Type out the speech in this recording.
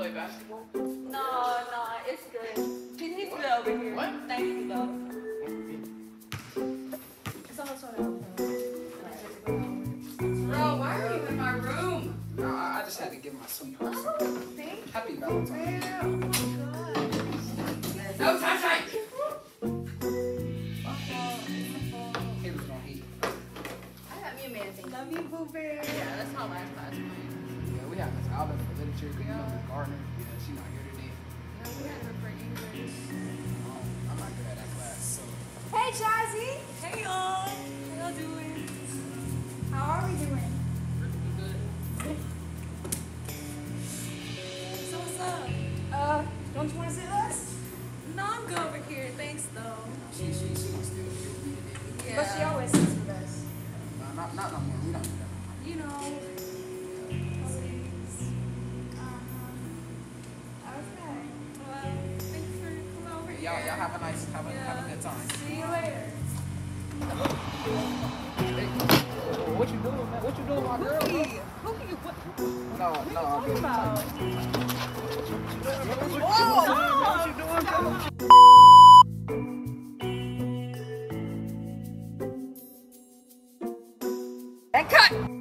play basketball? No, it's good. He needs to be over here. What? Thank you, though. It's almost on Bro, why are you in my room? No, I just had to give my sweetheart something. Thank Happy Valentine's. you. Oh my gosh. No sunshine! My fault. He was gonna hate. I got me a man thing. Love you, Boo Bear. Yeah, that's my last class. Yeah, we have Miss Alvin for literature, you know, Miss Gardner. Yeah, she's not here today. No, we had her for English. I'm not good at that class, so. Hey, Jazzy. Hey, y'all. How y'all doing? How are we doing? Good. So what's up? Don't you want to sit with us? No, I'm good over here. Thanks, though. She wants to stay with me today. Yeah. But she always sits with us. Not no more. We don't do that. You know. Please. Okay. Well, thank you for coming over here. Y'all have a good time. See you later. Hey, what you doing, man? What you doing, my girl? Pookie, what No, are you talking about? What you doing, bro? And cut!